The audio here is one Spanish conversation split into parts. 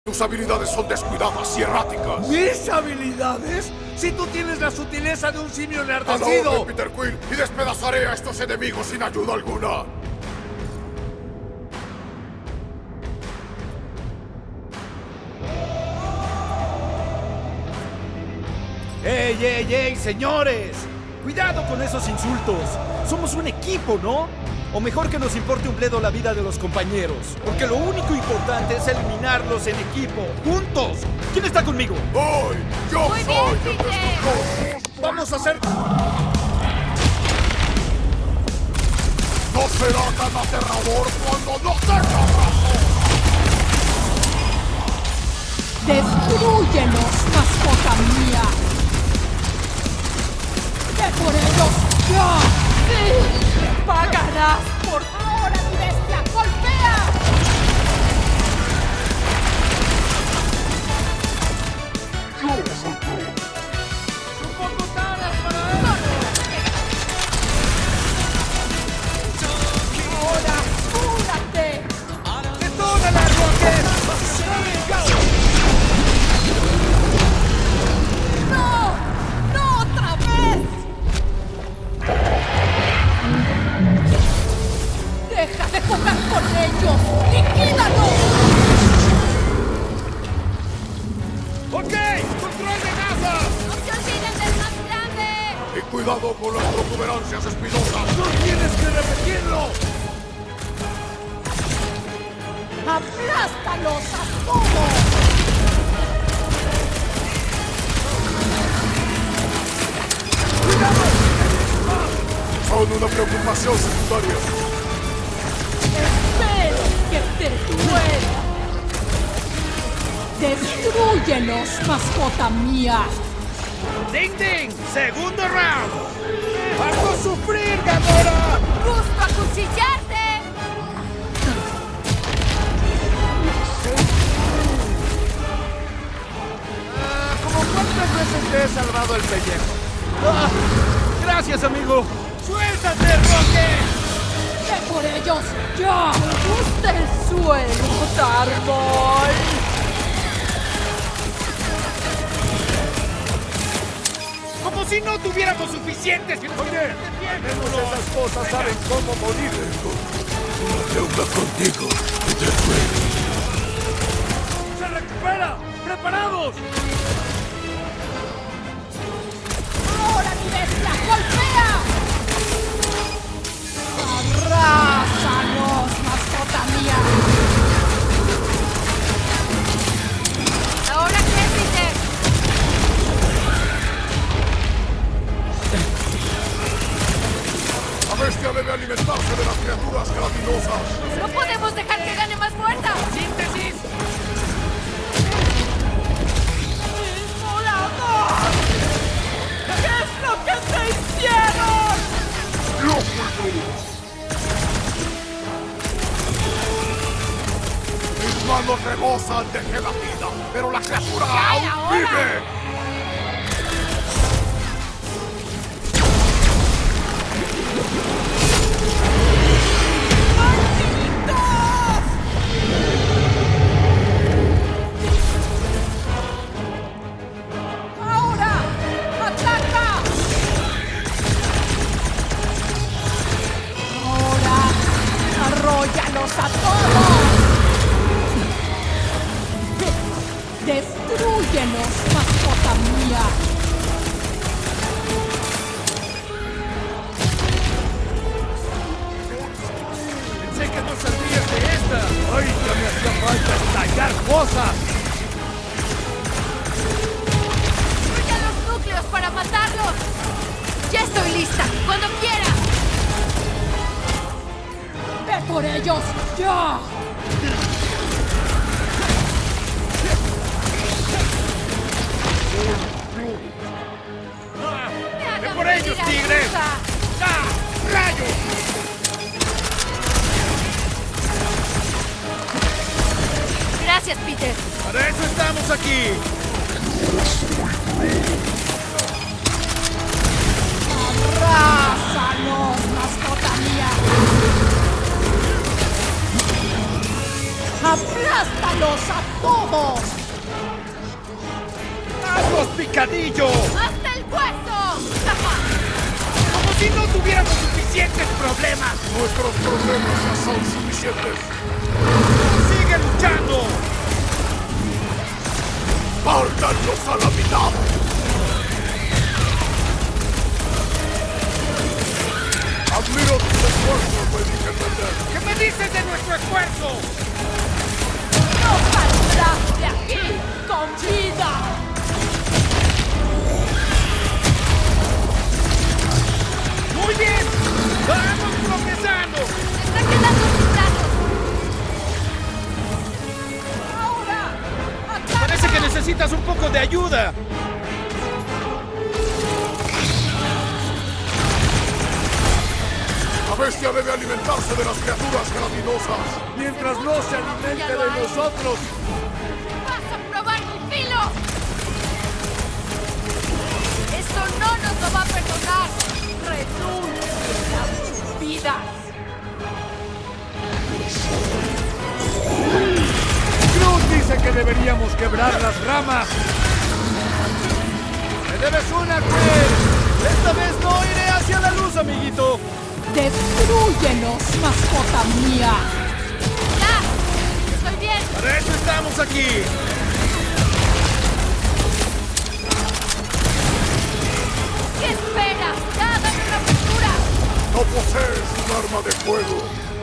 Tus habilidades son descuidadas y erráticas. ¿Mis habilidades? Si tú tienes la sutileza de un simio ¡A la enardecido. orden, Peter Quill, y despedazaré a estos enemigos sin ayuda alguna! ¡Ey, ey, ey, señores! Cuidado con esos insultos. Somos un equipo, ¿no? O mejor que nos importe un bledo la vida de los compañeros. Porque lo único importante es eliminarlos en equipo, juntos. ¿Quién está conmigo? ¡Hoy! ¡Yo Muy soy bien, el Peter. destructor! Vamos a hacer... ¡No será tan aterrador cuando no tenga brazos! ¡Destrúyelos, mascota mía! ¡Ve por ellos ya! ¡Sí! ¡Pagarás por ahora, mi bestia! ¡Golpea! ¡Un poco tarde para él! ¡Ahora, cúrate! ¡Detónala, Rocket! ¡No! ¡No otra vez! ¡Deja de jugar con ellos! ¡Liquídalos! ¡Ok! ¡Control de Gaza! ¡No se olviden del más grande! ¡Y cuidado con las protuberancias espinosas! ¡No tienes que repetirlo! ¡Aplástalos a todos! Son una preocupación secundaria. ¡Espero que te duela! ¡Destrúyelos, mascota mía! ¡Ding, ding! ¡Segundo round! ¡Vas a sufrir, Gamora! ¡Gusto acuchillarte! ¿Cómo cuántas veces te he salvado el pellejo? ¡Ah! ¡Gracias, amigo! ¡Suéltate, Rocket! ¡Ve por ellos ya! ¡Me gusta el suelo, Darboy! ¡Como si no tuviéramos suficientes! Oye, menos esas cosas saben cómo morir. Una deuda contigo, Peter Quill. ¡Se recupera! ¡Preparados! ¡Ahora, mi bestia! ¡Golpea! ¡Abrázanos, mascota mía! ¿Ahora qué, Peter? La bestia debe alimentarse de las criaturas gelatinosas. ¡No podemos dejar que gane más fuerza! ¡Síntesis! ¡Volador! ¿Qué es lo que te hicieron? Mis manos rebosan de gelatina, pero la criatura ¡Ya, y aún ahora! vive. ¡Ahora! ¡Ataca! ¡Ahora! ¡Arróyalos a todos! ¡Destrúyelos, mascota mía! Pensé que no saldrías de esta. ¡Ay, ya me hacía falta estallar cosas! ¡Destruya los núcleos para matarlos! ¡Ya estoy lista! ¡Cuando quiera! ¡Ve por ellos ya! ¡Me hagan ¡Ven por ellos, venir a tigres! ayuda! ¡Ah! ¡Rayos! Gracias, Peter. ¡Para eso estamos aquí! ¡Abrázanos, mascota mía! ¡Aplástalos a todos! ¡Hazlos picadillo! ¡Hasta el hueso! ¡Como si no tuviéramos suficientes problemas! Nuestros problemas ya son suficientes. ¡Sigue luchando! ¡Pártanlos a la mitad! Admiro tus esfuerzos, Medicamenter. ¿Qué me dices de nuestro esfuerzo? ¡No saldrás de aquí con vida! ¡Muy bien! ¡Vamos progresando! ¡Se está quedando sin brazos! ¡Ahora! ¡Ataca! Parece que necesitas un poco de ayuda. La bestia debe alimentarse de las criaturas gelatinosas. Mientras no se alimente de nosotros. ¡Vas a probar mi filo! ¡Esto no nos lo va a perdonar! ¡Renuncien a sus vidas! Cruz dice que deberíamos quebrar las ramas. ¡Me debes una, Quill! Esta vez no iré hacia la luz, amiguito. ¡Destrúyelos, mascota mía! ¡Ya! ¡Estoy bien! Para eso estamos aquí. ¿Qué esperas? ¡Ya, dame una apertura! No posees un arma de fuego.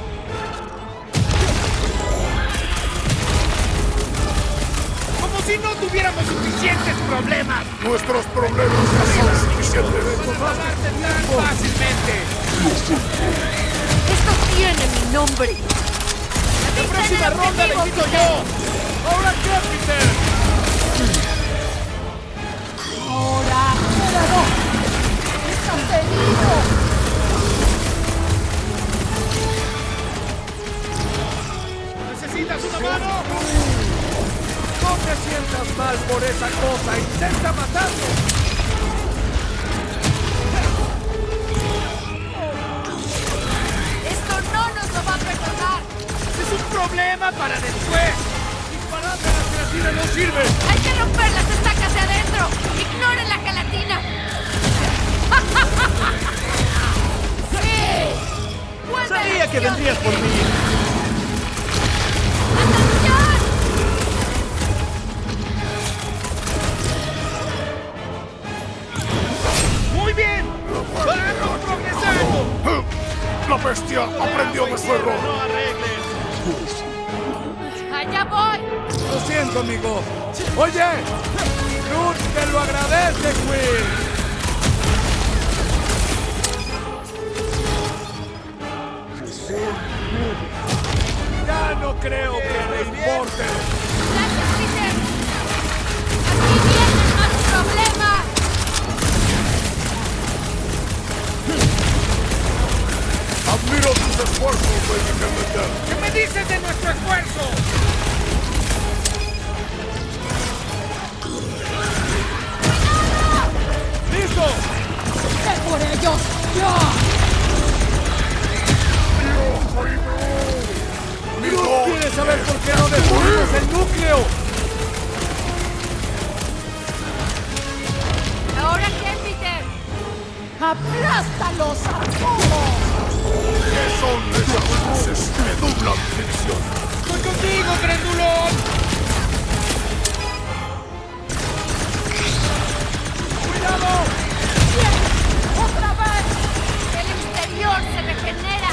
Como si no tuviéramos suficientes problemas. Nuestros problemas ya son suficientes. ¡Salvarte tan fácilmente! ¡Esto tiene mi nombre! ¡La próxima ronda la invito yo! ¡Ahora qué, Peter! ¡Ahora! ¡Cuidado! ¡Están heridos! ¿Necesitas una mano? No te sientas mal por esa cosa. ¡Intenta matarlo! ¡Esto no nos lo va a perdonar! ¡Es un problema para después! ¡Disparar de la gelatina no sirve! ¡Hay que romper las estacas de adentro! ¡Ignoren la gelatina! ¡Sí! ¡Vuelve a la Sabía que acción, vendrías por mí. ¡Atención! ¡Muy bien! ¡Vamos progresando! La bestia aprendió de su error. ¡No arreglen! ¡Allá voy! Lo siento, amigo. Oye, Groot te lo agradece, Quill. Ya no creo que le importe. ¡Gracias, Peter! ¡Aquí vienen más problemas! Admiro tus esfuerzos, Medicamenter. ¿Qué me dices de nuestro esfuerzo? ¡Listo! ¡Ve por ellos! ¡Ya! Groot quiere saber por qué no destruimos el núcleo. ¿Ahora qué, Peter? ¡Aplástalos a todos! ¿Qué son esas luces que nublan mi visión? ¡Estoy contigo, Grandulón! ¡Cuidado! ¡Bien! ¡Otra vez! ¡El exterior se regenera!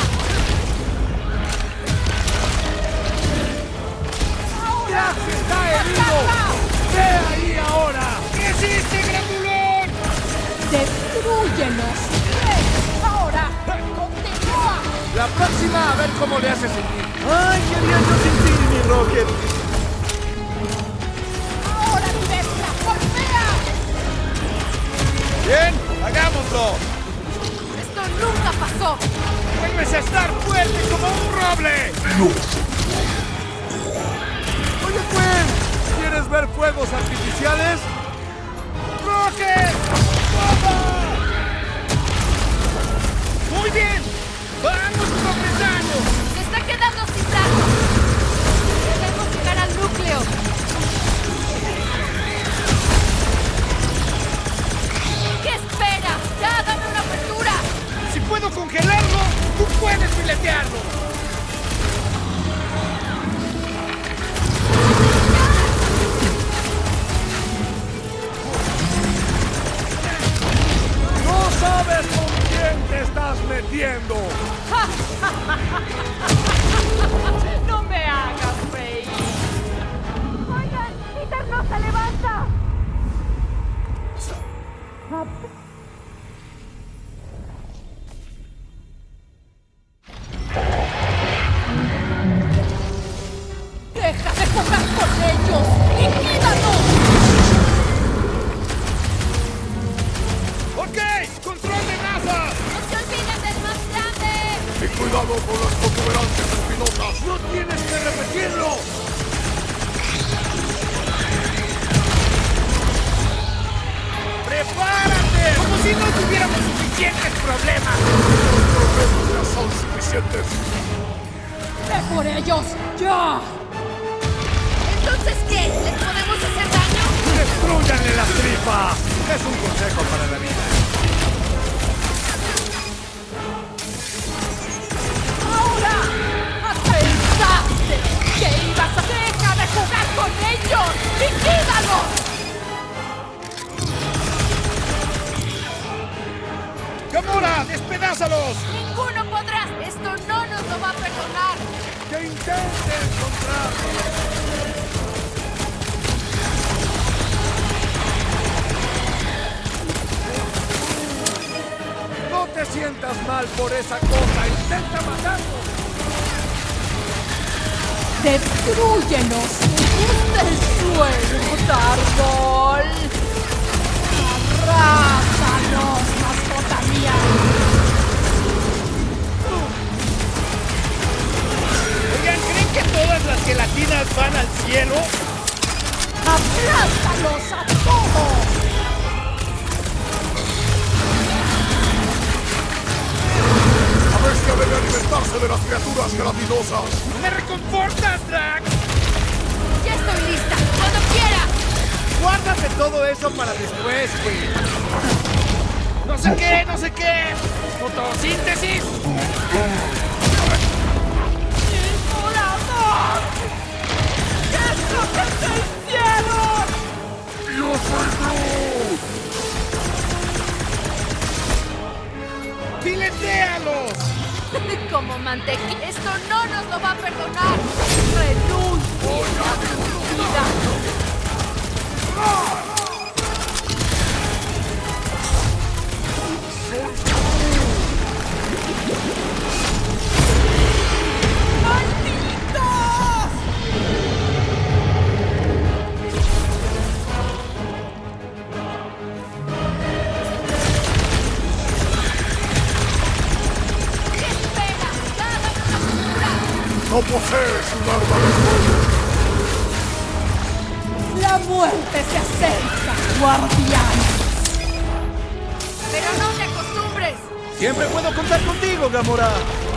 ¡Ahora! ¡Ya se está herido! ¡Ve ahí ahora! ¿Qué hiciste, Grandulón? ¡Destrúyelos! ¡Bien! ¡Ahora! ¡Continúa! La próxima, a ver cómo le hace sentir. ¡Ay, qué haría yo sin ti, mi Rocket! ¡Ahora, mi bestia! ¡Golpea! Bien, hagámoslo. ¡Esto nunca pasó! ¡Vuelves a estar fuerte como un roble! Oye, Quill, ¿quieres ver fuegos artificiales? ¡Rocket! ¡Toma! ¡Muy bien! ¡Vamos progresando! ¡Se está quedando sin brazos! filetearlo! ¡No sabes con quién te estás metiendo! ¡No me hagas reír! ¡Oigan! ¡Peter no se levanta! ¡Deja de jugar con ellos! ¡Liquídalos! ¡Ok! ¡Control de masa! ¡No se olviden del más grande! ¡Y cuidado con las protuberancias espinosas! ¡No tienes que repetirlo! ¡Prepárate! ¡Como si no tuviéramos suficientes problemas! Los problemas ya son suficientes. ¡Ve por ellos! ¡Ya! ¿Entonces qué? ¿Les podemos hacer daño? ¡Destrúyanle la tripa! Es un consejo para la vida. ¡Ahora! ¿Pensaste que ibas a dejar de jugar con ellos? ¡Liquídalos! ¡Gamora! ¡Despedázalos! ¡Ninguno podrá! ¡Esto no nos lo va a perdonar! ¡Que intente encontrarlo! No te sientas mal por esa cosa. ¡Intenta matarlo! ¡Destrúyenos! ¡Gusta el suelo, Dargol! ¡Arrásanos, mascota mía! Oigan, ¿creen que todas las gelatinas van al cielo? ¡Aplástalos a todos! La bestia debe alimentarse de las criaturas gelatinosas. ¡Me reconfortas, Drax! ¡Ya estoy lista! ¡Cuando quiera! Guárdate todo eso para después, güey. No sé qué, no sé qué. Fotosíntesis. ¡Volador! ¿Qué es lo que te hicieron? ¡Yo soy Groot! ¡Filetéalos! Como mantequilla. Esto no nos lo va a perdonar. ¡Renuncie a tu vida! ¡Malditos! ¿Qué espera? ¡Dada una postura! ¡No posees un arma de fuego! ¡La muerte se acerca, guardián! ¡Pero no te acostumbres! Siempre puedo contar contigo, Gamora.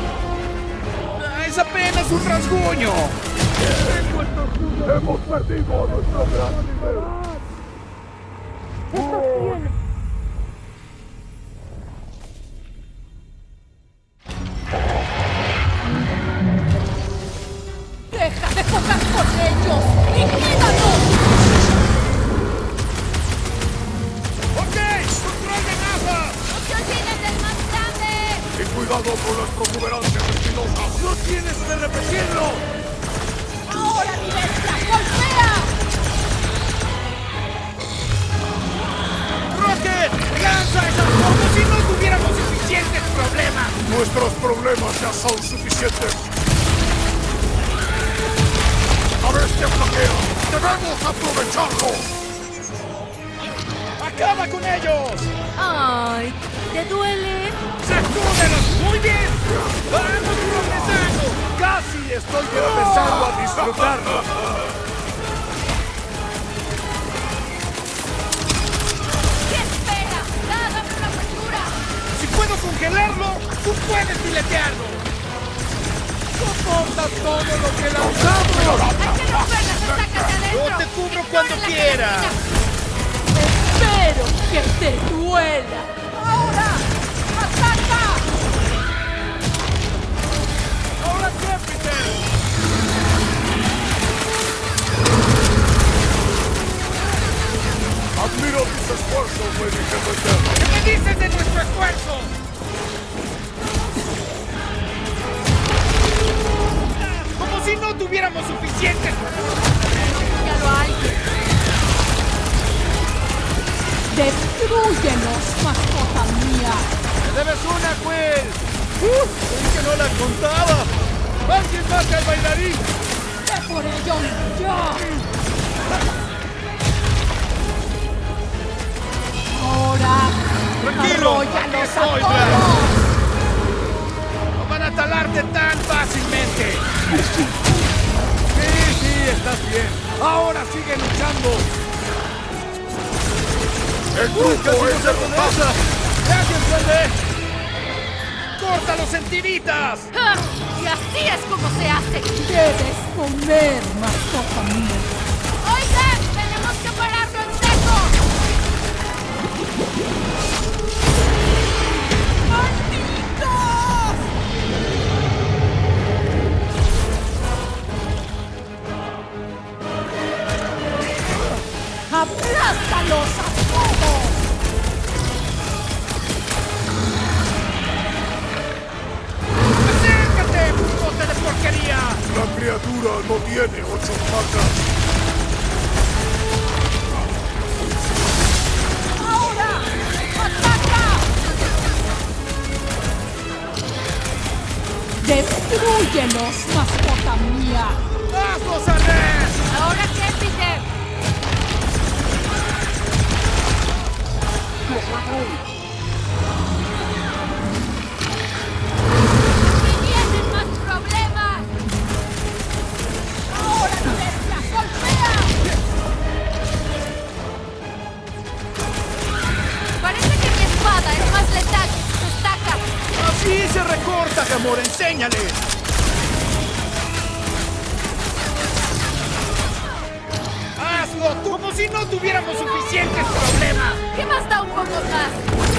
Es apenas un rasguño. ¡Hemos perdido a nuestro gran líder! ¡Deja de jugar con ellos! ¡Liquídalos! ¡Ok! ¡Control de masa! ¡No se olviden del más grande! ¡Y cuidado con las protuberancias espinosas! ¡No tienes que repetirlo! ¡Ahora, mi bestia! ¡Golpea! ¡Rocket! ¡Lanza esas como si no tuviéramos suficientes problemas! Nuestros problemas ya son suficientes. ¡La bestia flaquea! ¡Debemos aprovecharlo! ¡Acaba con ellos! ¡Ay! ¿Te duele? ¡Sacúdelos! ¡Muy bien! ¡Vamos progresando! ¡Casi estoy empezando a disfrutarlo! ¿Qué espera? ¡Dada una apertura! ¡Si puedo congelarlo, tú puedes filetearlo! ¡Soporta todo lo que lanzamos! ¡Hay que romper las estacas de adentro! Yo te cubro cuando ¡Ignoren la quiera! gelatina! ¡Espero que te duela! ¡Ahora! ¡Ataca! Lady Hellbender. ¿Qué me dices de nuestro esfuerzo? Como si no tuviéramos suficientes. Ya lo hay. ¡Destrúyelos, mascota mía! ¡Me debes una, Quill! ¡Es que no la contaba! ¡Alguien mate al bailarín! ¡Ve por ellos! ¡Ya! Ahora, Tranquilo, aquí arróllalos a estoy, todos. ¡No van a talarte tan fácilmente! Sí, estás bien. Ahora sigue luchando. ¡El grupo es derrotado! ¡Gracias, Duende! ¡Córtalos en tiritas! ¡Ja! Y así es como se hace. Debes comer, mascota mía. ¡Oigan! ¡Tenemos que pararlo en seco! ¡Malditos! ¡Aplástalos a todos! ¡Acércate, bote de porquería! La criatura no tiene 8 patas. ¡Ahora! ¡Ataca! ¡Destrúyelos, mascota mía! ¡Hazlos arder! ¿Ahora qué, Peter? ¡Tienen más problemas! ¡Ahora, bestia! ¡Golpea! Parece que mi espada es más letal que su estaca. ¡Así se recorta, Gamora! ¡Enséñale! ¡Hazlo tú! ¡Como si no tuviéramos suficientes problemas! ¿Qué más da un poco más?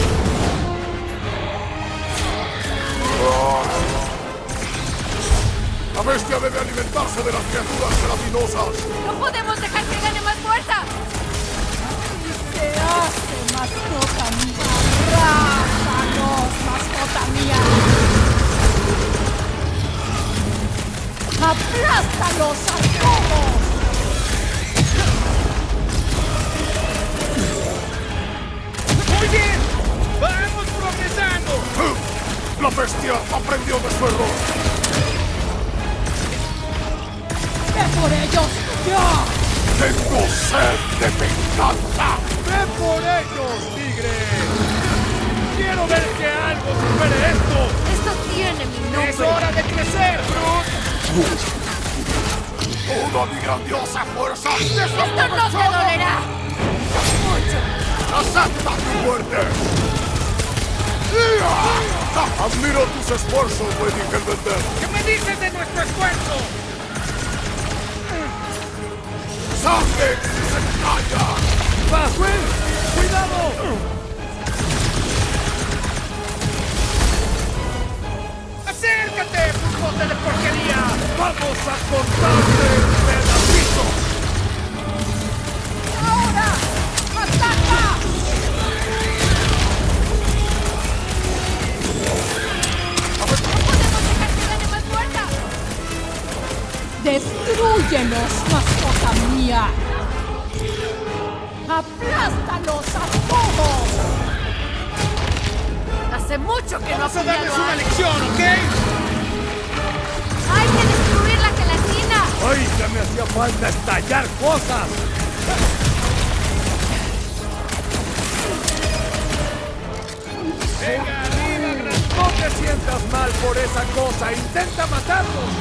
La bestia debe alimentarse de las criaturas gelatinosas. ¡No podemos dejar que gane más fuerza! ¿Qué hace, mascota mía? ¡Rájalos, mascota mía! ¡Aplástalos a todos! ¡Muy bien! ¡Vamos progresando! La bestia aprendió de su error. ¡Ve por ellos! ¡Ya! Tengo sed de venganza. ¡Ve por ellos, tigre! ¡Quiero ver que algo supere esto! Esto tiene mi nombre. ¡Es hora de crecer, Groot! Toda mi grandiosa fuerza. ¡Esto no te dolerá! ¡Acepta tu muerte! ¡Ya! Admiro tus esfuerzos, Lady Hellbender. ¿Qué me dices de nuestro esfuerzo? ¡Sangre se calla! ¡Va, Quill! ¡Cuidado! ¡Acércate, bote de porquería! ¡Vamos a cortarte el pedacito! ¡Ahora! ¡Ataca! ¡No podemos dejar que gane más fuerza! ¡Destrúyelos, mascota mía! ¡Aplástalos a todos! Hace mucho que no ¡Vamos a hacía darles lo una hago. lección, ¿ok? ¡Hay que destruir la gelatina! ¡Ay, ya me hacía falta estallar cosas! ¡Venga, arriba, Gran! No te sientas mal por esa cosa. ¡Intenta matarlos!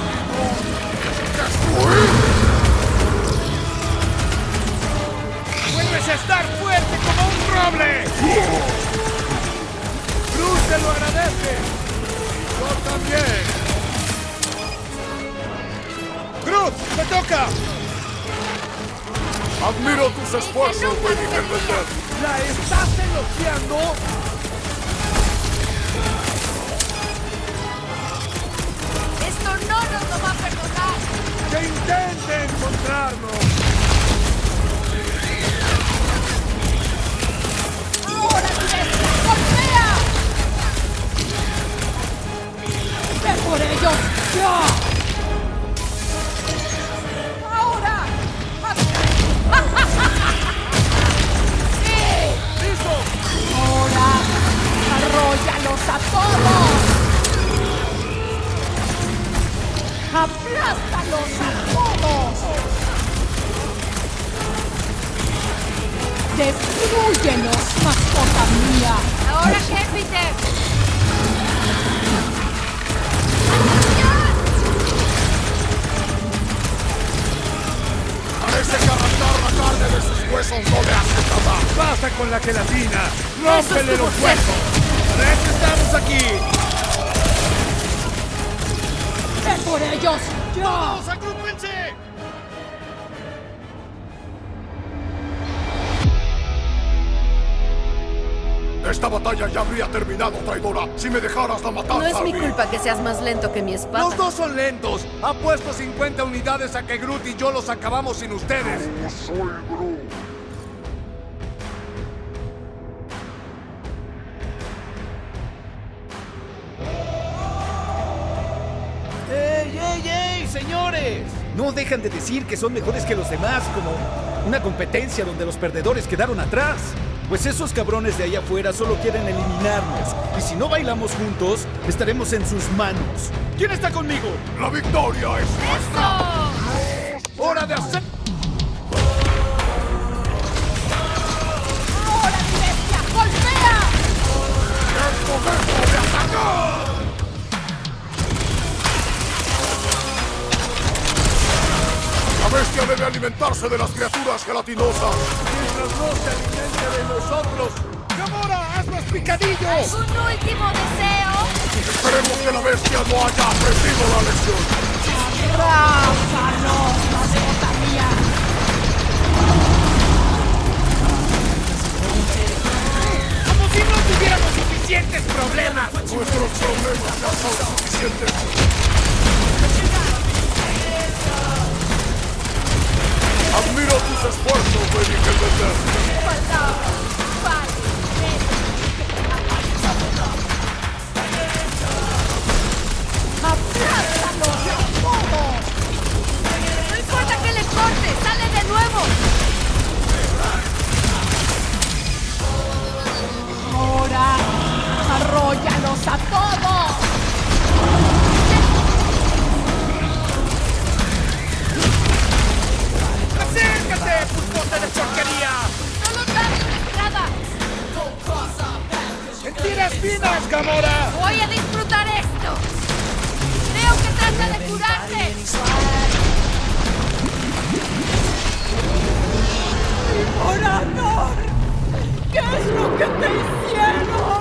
¡Vuelves a estar fuerte como un roble! ¡Cruz te lo agradece! ¡Yo también! ¡Groot, te toca! Admiro tus esfuerzos, Lady Hellbender. ¿La estás elogiando? ¡Esto no nos lo va a perdonar! ¡Que intente encontrarnos! ¡Destrúyelos, mascota mía! ¡Ahora, Júpiter! Parece que arrancar la carne de sus huesos no le hace nada. ¡Basta con la gelatina! ¡Rómpele los huesos! ¡Para eso estamos aquí! ¡Ven por ellos! ¡Ya! ¡Todos, agrúpense! Esta batalla ya habría terminado, traidora, si me dejaras la matanza. No es mi Arby. culpa que seas más lento que mi espada. Los dos son lentos. Apuesto 50 unidades a que Groot y yo los acabamos sin ustedes. Yo soy Groot. ¡Ey, ey, ey, señores! No dejan de decir que son mejores que los demás, como una competencia donde los perdedores quedaron atrás. Pues esos cabrones de ahí afuera solo quieren eliminarnos. Y si no bailamos juntos, estaremos en sus manos. ¿Quién está conmigo? La victoria es nuestra. ¡Hora de hacer! ¡Ahora, mi bestia! ¡Golpea! ¡Es momento de atacar! La bestia debe alimentarse de las criaturas gelatinosas. Mientras no se alimente de nosotros. ¡Gamora, haz los picadillos! ¿Un último deseo? Esperemos que la bestia no haya aprendido la lección. ¡Abrázalos, mascota mía! ¡Como si no tuviéramos suficientes problemas! Nuestros problemas ya son suficientes. Admiro tus esfuerzos, Baby Hellbender. ¡Abrázalos a todos! No importa que le corte, sale de nuevo. ¡Ahora! ¡Arróllalos a todos! ¡Acércate, pulpote de porquería! No nos dan nada. ¡Mentiras finas, Gamora! Voy a disfrutar esto. Creo que trata de curarse. ¡Devorador! ¿Qué es lo que te hicieron?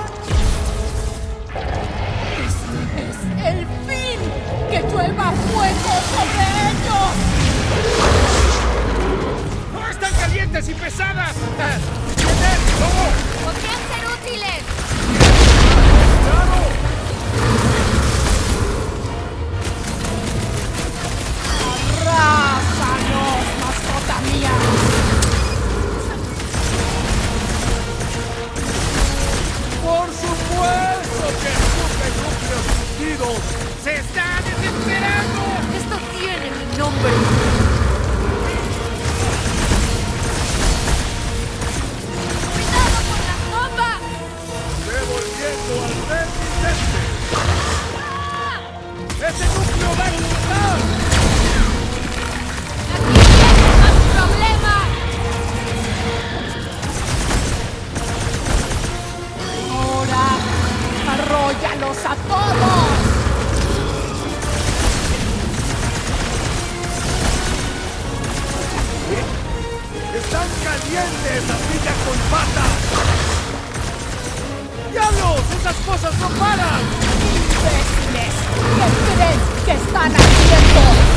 Este es el fin. ¡Que llueva fuego sobre ellos! ¡No están calientes y pesadas! Podrían ser útiles. ¡Arrásanos, mascota mía! ¡Por supuesto que escupe núcleos fundidos! ¡Se está desesperando! Esto tiene mi nombre. ¡Cuidado con la bomba! ¡Devolviendo al remitente! ¡Ah! ¡Ese núcleo va a explotar! ¡Aquí tienes más problemas! ¡Ahora! ¡Arróllalos a todos! ¡Están calientes, ardilla con patas! ¡Diablos! ¡Esas cosas no paran! ¡Imbéciles! ¿Qué creen que están haciendo?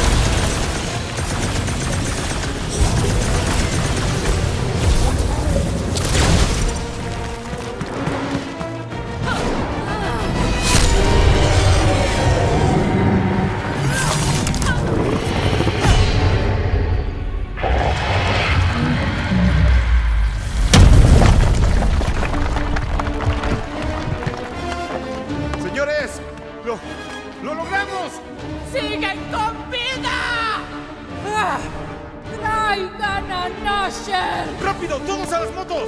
Señores, ¡lo logramos! ¡Siguen con vida! ¡Ah! ¡Traigan a Nasher! ¡Rápido, todos a las motos!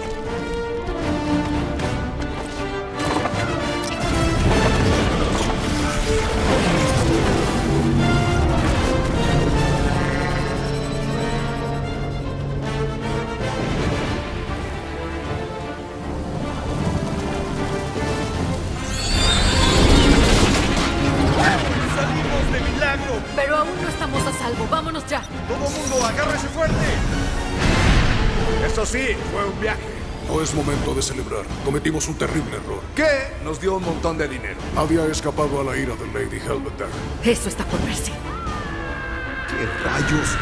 Eso sí, fue un viaje. No es momento de celebrar. Cometimos un terrible error. ¿Qué? Nos dio un montón de dinero. Había escapado a la ira de Lady Hellbender. Eso está por verse. ¿Qué rayos?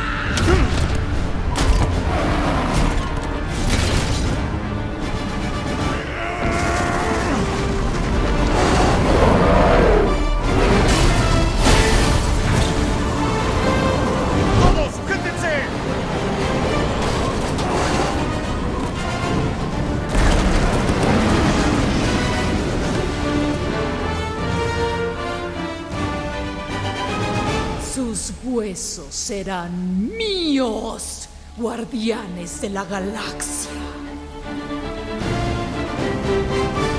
¡Todos, sujétense! Sus huesos serán míos, guardianes de la galaxia.